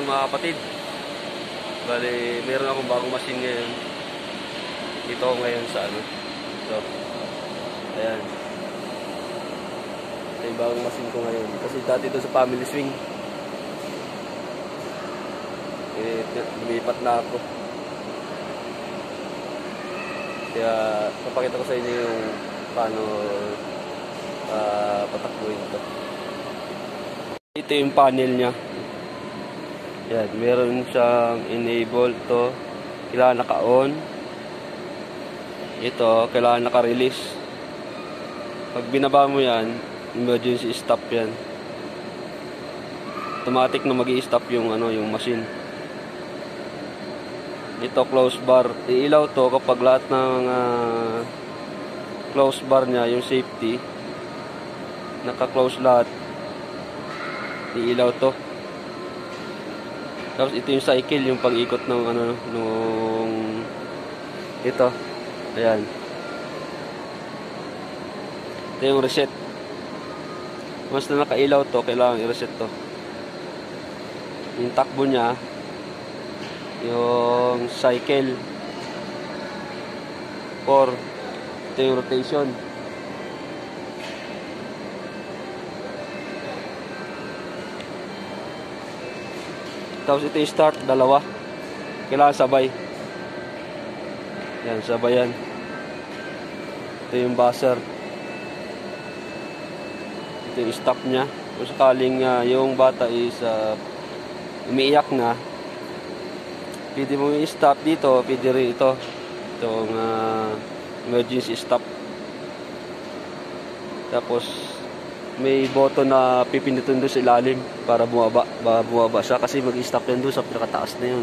mga kapatid. Bali, meron akong bagong machine ngayon. Dito ako ngayon sa ano. Ito. Ayan. Ito yung bagong machine ko ngayon. Kasi dati ito sa family swing. Lumipat na ako. Kaya papakita ko sa inyo yung paano patakbuhin ito. Ito yung panel nya. Yan, meron siyang enable to. Kailangan naka-on. Ito, kailangan naka-release. Pag binaba mo yan, emergency stop yan. Automatic na magi-stop yung yung machine. Ito close bar. Iilaw to kapag lahat ng close bar niya, yung safety, naka-close lahat. Iilaw to. Tapos ito yung cycle, yung pag-ikot ng nung ito. Ayan. Ito yung reset. Once na nakailaw to, kailangan i-reset to. Yung takbo niya, yung cycle 4. Ito yung rotation. Tapos ito yung start, dalawa. Kailangan sabay. Yan, sabay yan. Ito yung buzzer. Ito yung stop nya. Kung sakaling yung bata is umiiyak na, pwede mo i-stop dito, pwede rin ito. Itong emergency stop. Tapos may button na pipindutin doon sa ilalim para bumaba siya kasi mag-stop yan doon sa pinakataas na yun.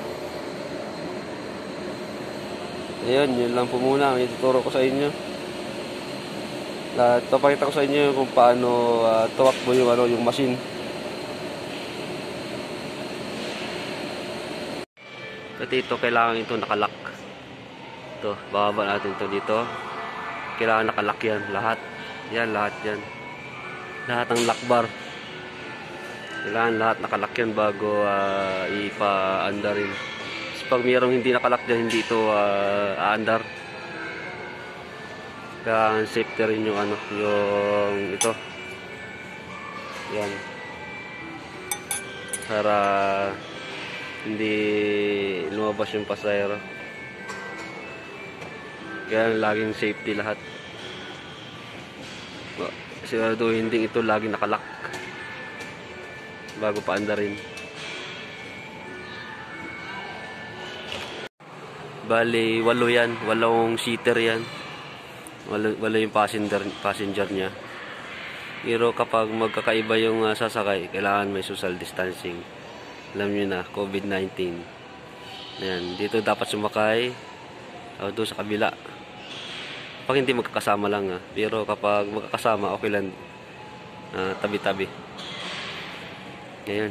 Ayun, yun lang po muna ang ituturo ko sa inyo. At papakita ko sa inyo kung paano tumakbo yung yung machine. At ito, kailangan ito nakalock. Ito, bababa natin ito dito. Kailangan nakalock yan, lahat. Yan, lahat yan. Lahat ng lock bar. Kailangan lahat nakalock yan bago ipa-under rin. Kasi pag mayroong hindi nakalock dyan, hindi ito a-under. Kaya safety rin yung yung ito. Yan. Para hindi lumabas yung pasahero. Kaya laging safety lahat. Sigurado hindi ito lagi nakalock bago paandarin. Bali, 8 yan. 8 seater yan. 8 yung passenger niya. Pero kapag magkakaiba yung sasakay, kailangan may social distancing. Alam nyo na, COVID-19. Ayan, dito dapat sumakay doon sa kabila. Pag hindi magkakasama lang pero kapag magkakasama, okay lang tabi-tabi. Ngayon.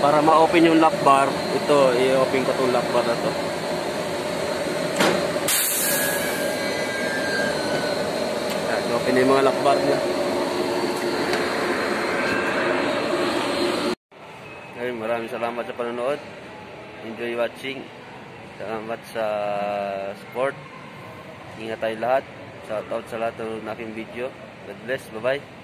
Para ma-open yung lock bar, ito, i-open ko itong lock bar na to. I-open na yung mga lock bar niya. Ayun, maraming salamat sa panonood. Enjoy watching. Salamat sa support. Ingat tayo lahat. Shout out sa lahat ng aking video. God bless. Bye-bye.